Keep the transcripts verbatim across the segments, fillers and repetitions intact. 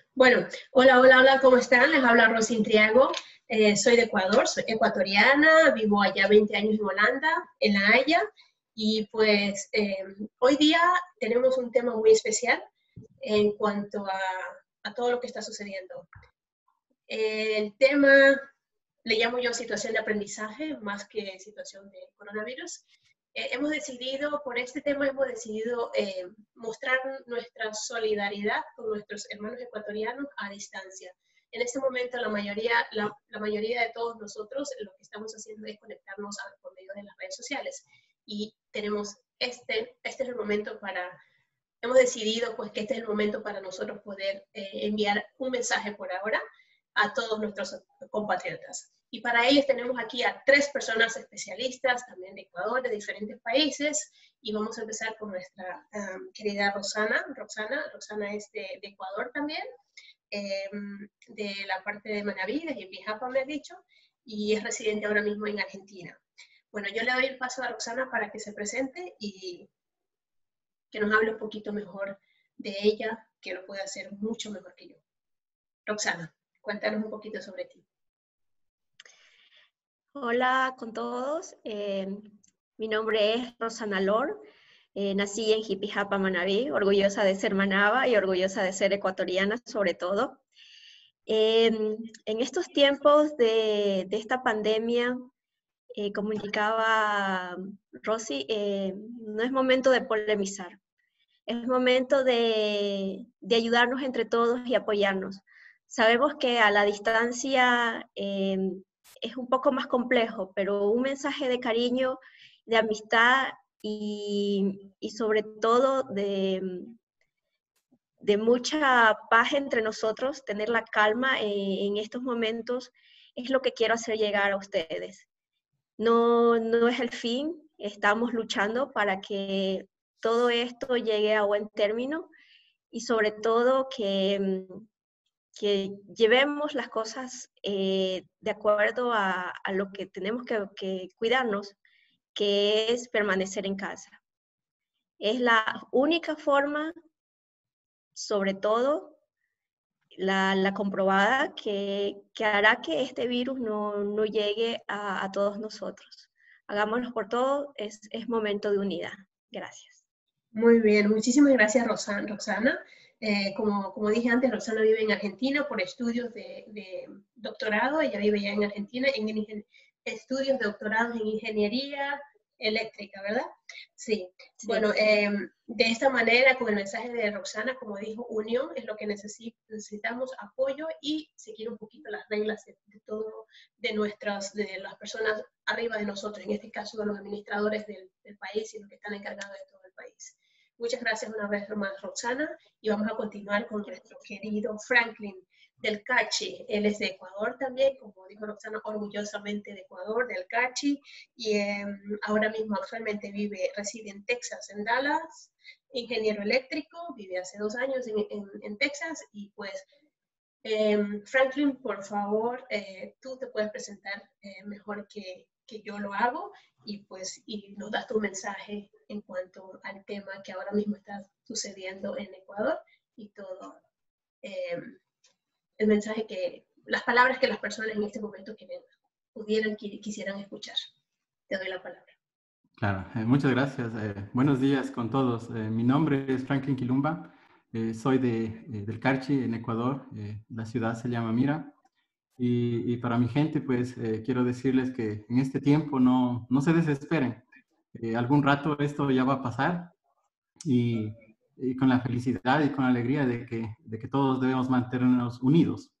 Bueno, hola, hola, hola, ¿cómo están? Les habla Rosy Intriago. Eh, soy de Ecuador, soy ecuatoriana, vivo allá veinte años en Holanda, en La Haya, y pues eh, hoy día tenemos un tema muy especial en cuanto a, a todo lo que está sucediendo. Eh, el tema le llamo yo situación de aprendizaje más que situación de coronavirus. Eh, hemos decidido, por este tema hemos decidido eh, mostrar nuestra solidaridad con nuestros hermanos ecuatorianos a distancia. En este momento la mayoría, la, la mayoría de todos nosotros lo que estamos haciendo es conectarnos a, por medio de las redes sociales y tenemos este, este es el momento para, hemos decidido pues que este es el momento para nosotros poder eh, enviar un mensaje por ahora a todos nuestros compatriotas. Y para ellos tenemos aquí a tres personas especialistas, también de Ecuador, de diferentes países, y vamos a empezar con nuestra um, querida Rosana. Rosana, Rosana es de, de Ecuador también, eh, de la parte de Manabí, de Jipijapa me ha dicho, y es residente ahora mismo en Argentina. Bueno, yo le doy el paso a Rosana para que se presente y que nos hable un poquito mejor de ella, que lo puede hacer mucho mejor que yo. Roxana, cuéntanos un poquito sobre ti. Hola con todos, eh, mi nombre es Rosana Lor, eh, nací en Jipijapa, Manabí, orgullosa de ser manaba y orgullosa de ser ecuatoriana sobre todo. Eh, en estos tiempos de, de esta pandemia, eh, como indicaba Rosy, eh, no es momento de polemizar, es momento de, de ayudarnos entre todos y apoyarnos. Sabemos que a la distancia eh, es un poco más complejo, pero un mensaje de cariño, de amistad y, y sobre todo de, de mucha paz entre nosotros, tener la calma en, en estos momentos, es lo que quiero hacer llegar a ustedes. No, no es el fin, estamos luchando para que todo esto llegue a buen término y sobre todo que, que llevemos las cosas eh, de acuerdo a, a lo que tenemos que, que cuidarnos, que es permanecer en casa. Es la única forma, sobre todo, la, la comprobada, que, que hará que este virus no, no llegue a, a todos nosotros. Hagámoslo por todo, es, es momento de unidad. Gracias. Muy bien, muchísimas gracias Roxana. Roxana. Eh, como, como dije antes, Roxana vive en Argentina por estudios de, de doctorado, ella vive ya en Argentina en, en estudios de doctorado en ingeniería eléctrica, ¿verdad? Sí. sí. Bueno, eh, de esta manera, con el mensaje de Roxana, como dijo, unión es lo que necesitamos, necesitamos apoyo y seguir un poquito las reglas de, de todo, de nuestras, de las personas arriba de nosotros, en este caso de los administradores del, del país y los que están encargados de todo el país. Muchas gracias una vez más, Roxana, y vamos a continuar con nuestro querido Franklin del Cachi. Él es de Ecuador también, como dijo Roxana, orgullosamente de Ecuador, del Cachi, y eh, ahora mismo actualmente vive, reside en Texas, en Dallas, ingeniero eléctrico, vive hace dos años en, en, en Texas, y pues eh, Franklin, por favor, eh, tú te puedes presentar eh, mejor que, que yo lo hago, y pues y nos das tu mensaje en cuanto al tema que ahora mismo está sucediendo en Ecuador y todo eh, el mensaje que, las palabras que las personas en este momento quieren, pudieran, quisieran escuchar. Te doy la palabra. Claro, eh, muchas gracias. Eh, buenos días con todos. Eh, mi nombre es Franklin Quilumba. Eh, soy de, eh, del Carchi, en Ecuador. Eh, la ciudad se llama Mira. Y, y para mi gente, pues, eh, quiero decirles que en este tiempo no, no se desesperen. Eh, algún rato esto ya va a pasar y, y con la felicidad y con la alegría de que, de que todos debemos mantenernos unidos.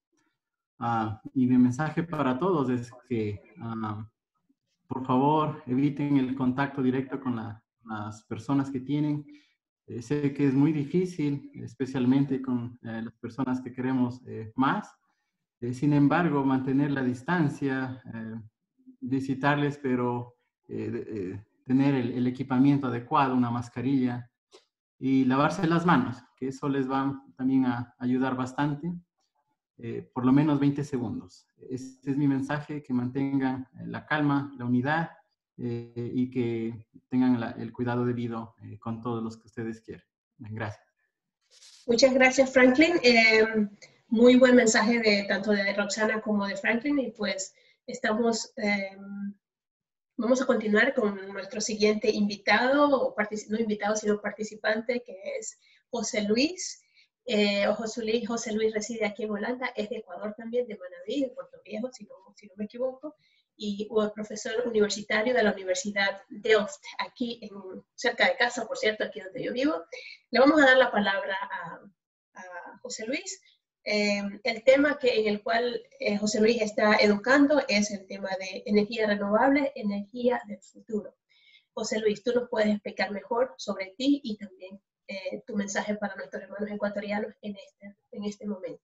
Uh, y mi mensaje para todos es que, uh, por favor, eviten el contacto directo con la, las personas que tienen. Eh, sé que es muy difícil, especialmente con eh, las personas que queremos eh, más. Eh, sin embargo, mantener la distancia, eh, visitarles, pero eh, eh, tener el, el equipamiento adecuado, una mascarilla y lavarse las manos, que eso les va también a ayudar bastante, eh, por lo menos veinte segundos. Este es mi mensaje, que mantengan la calma, la unidad eh, y que tengan la, el cuidado debido eh, con todos los que ustedes quieren. Gracias. Muchas gracias, Franklin. Eh, muy buen mensaje de tanto de Roxana como de Franklin, y pues estamos, eh, vamos a continuar con nuestro siguiente invitado, o no invitado, sino participante, que es José Luis. Eh, José Luis. José Luis reside aquí en Holanda, es de Ecuador también, de Manabí, de Puerto Viejo, si no, si no me equivoco, y o profesor universitario de la Universidad Delft, aquí en, cerca de casa, por cierto, aquí donde yo vivo. Le vamos a dar la palabra a, a José Luis. Eh, el tema que, en el cual eh, José Luis está educando es el tema de energía renovable, energía del futuro. José Luis, tú nos puedes explicar mejor sobre ti y también eh, tu mensaje para nuestros hermanos ecuatorianos en este, en este momento.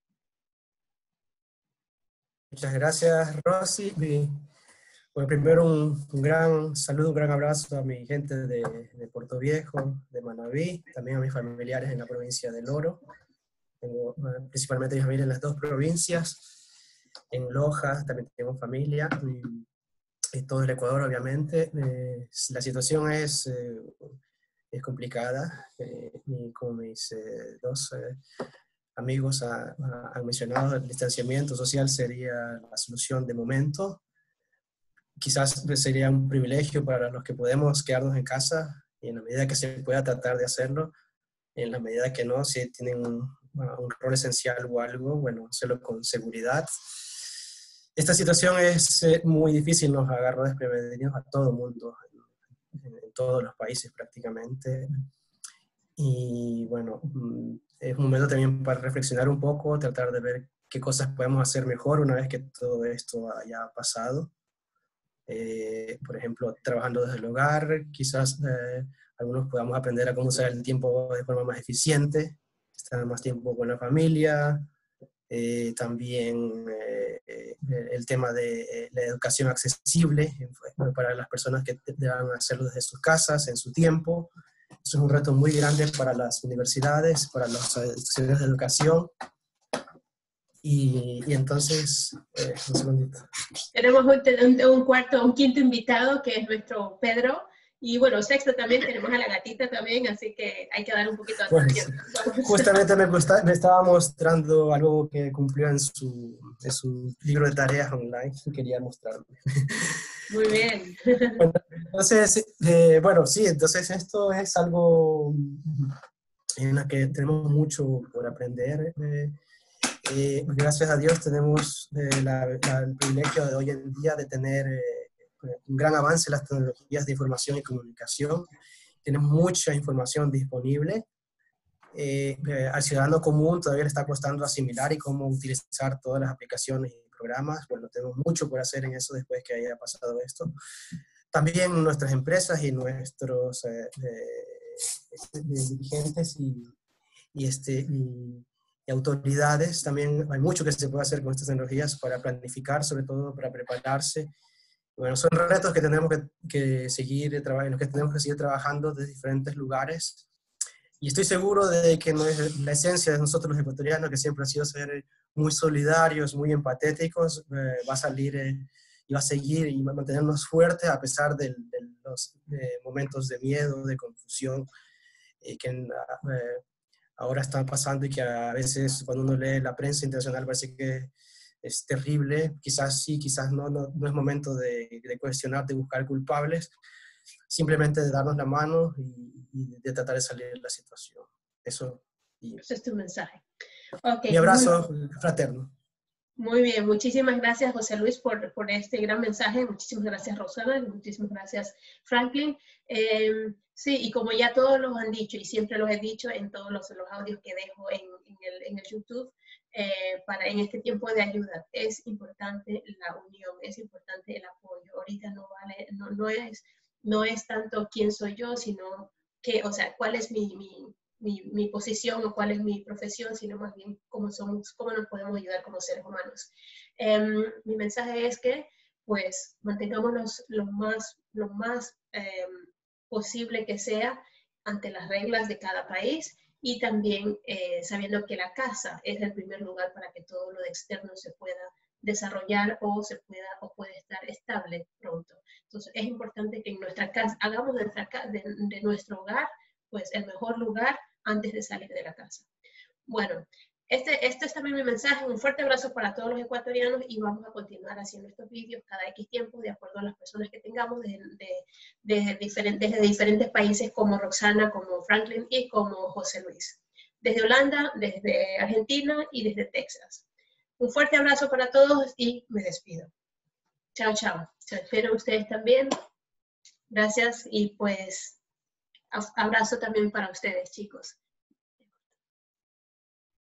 Muchas gracias, Rosy. Bueno, primero un, un gran saludo, un gran abrazo a mi gente de, de Puerto Viejo, de Manabí, también a mis familiares en la provincia del Oro. Tengo uh, principalmente mi familia en las dos provincias. En Loja también tengo familia, y, y todo el Ecuador, obviamente. Eh, la situación es, eh, es complicada, eh, y como mis eh, dos eh, amigos ha, ha, han mencionado, el distanciamiento social sería la solución de momento. Quizás sería un privilegio para los que podemos quedarnos en casa, y en la medida que se pueda tratar de hacerlo, en la medida que no, si tienen un, un rol esencial o algo, bueno, hacerlo con seguridad. Esta situación es eh, muy difícil, nos agarró desprevenidos a todo el mundo, en, en todos los países prácticamente. Y bueno, es un momento también para reflexionar un poco, tratar de ver qué cosas podemos hacer mejor una vez que todo esto haya pasado. Eh, por ejemplo, trabajando desde el hogar, quizás eh, algunos podamos aprender a cómo usar el tiempo de forma más eficiente, estar más tiempo con la familia, eh, también eh, eh, el tema de eh, la educación accesible para las personas que deban hacerlo desde sus casas, en su tiempo. Eso es un reto muy grande para las universidades, para las instituciones de educación. Y, y entonces, eh, un segundito. Tenemos un, un cuarto, un quinto invitado, que es nuestro Pedro. Y bueno, sexto también, tenemos a la gatita también, así que hay que dar un poquito de atención. Pues, justamente me, gusta, me estaba mostrando algo que cumplió en su, en su libro de tareas online y quería mostrarle. Muy bien. Bueno, entonces, eh, bueno, sí, entonces esto es algo en la que tenemos mucho por aprender. Eh, eh, gracias a Dios tenemos eh, la, la, el privilegio de hoy en día de tener eh, un gran avance en las tecnologías de información y comunicación. Tenemos mucha información disponible. Eh, eh, al ciudadano común todavía le está costando asimilar y cómo utilizar todas las aplicaciones y programas. Bueno, tenemos mucho por hacer en eso después que haya pasado esto. También nuestras empresas y nuestros eh, eh, dirigentes y, y, este, y, y autoridades, también hay mucho que se puede hacer con estas tecnologías para planificar, sobre todo para prepararse. Bueno, son retos que tenemos que, que seguir trabajando, en los que tenemos que seguir trabajando desde diferentes lugares. Y estoy seguro de que no es la esencia de nosotros los ecuatorianos, que siempre ha sido ser muy solidarios, muy empatéticos, eh, va a salir eh, y va a seguir y va a mantenernos fuertes a pesar de, de los eh, momentos de miedo, de confusión, eh, que eh, ahora están pasando y que a veces cuando uno lee la prensa internacional parece que es terrible. Quizás sí, quizás no, no, no es momento de, de cuestionar, de buscar culpables, simplemente de darnos la mano y, y de tratar de salir de la situación. Eso. Y ese es tu mensaje. Okay, mi abrazo muy, fraterno. Muy bien, muchísimas gracias José Luis por, por este gran mensaje. Muchísimas gracias Rosana, y muchísimas gracias Franklin. Eh, sí, y como ya todos los han dicho, y siempre los he dicho en todos los, los audios que dejo en, en, el, en el YouTube, eh, para en este tiempo de ayuda, es importante la unión, es importante el apoyo. Ahorita no vale, no, no es... no es tanto quién soy yo, sino que, o sea, cuál es mi, mi, mi, mi posición o cuál es mi profesión, sino más bien cómo, somos, cómo nos podemos ayudar como seres humanos. Um, mi mensaje es que, pues, mantengámonos lo más, lo más um, posible que sea ante las reglas de cada país, y también eh, sabiendo que la casa es el primer lugar para que todo lo de externo se pueda desarrollar o se pueda o puede estar estable pronto. Entonces es importante que en nuestra casa hagamos de, nuestra, de, de nuestro hogar pues el mejor lugar antes de salir de la casa. Bueno, Este, este es también mi mensaje, un fuerte abrazo para todos los ecuatorianos y vamos a continuar haciendo estos vídeos cada X tiempo de acuerdo a las personas que tengamos de, de, de diferentes, de diferentes países como Roxana, como Franklin y como José Luis. Desde Holanda, desde Argentina y desde Texas. Un fuerte abrazo para todos y me despido. Chao, chao. Se espero ustedes también. Gracias y pues abrazo también para ustedes, chicos.